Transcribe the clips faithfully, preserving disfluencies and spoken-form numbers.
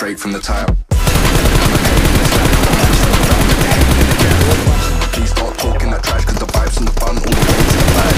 straight from the top. Please stop talking that trash, cause the vibes and the fun all the way to the back.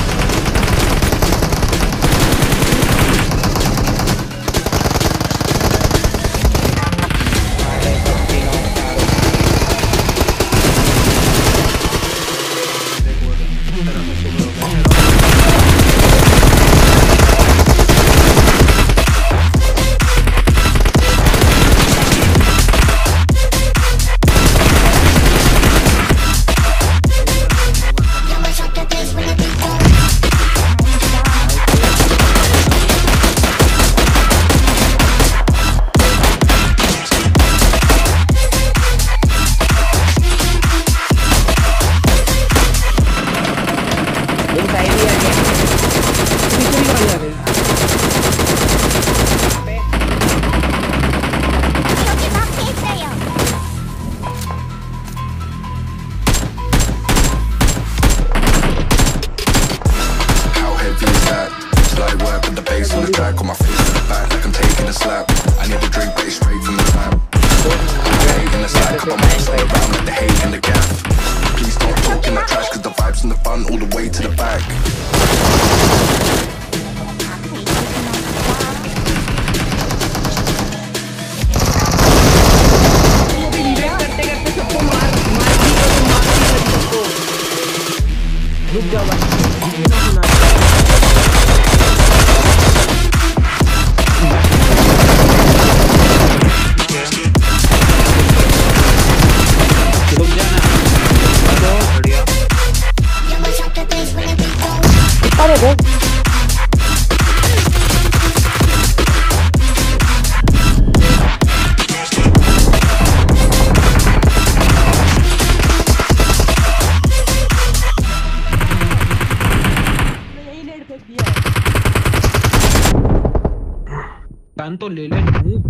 तो ले ले noob.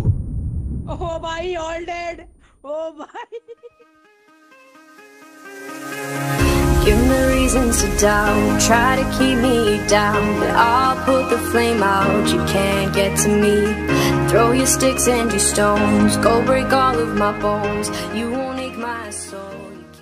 ओ भाई all dead. ओ भाई Give me reasons to doubt, try to keep me down, but I'll put the flame out, you can't get to me. Throw your sticks and your stones, go break all of my bones, you won't ache my soul.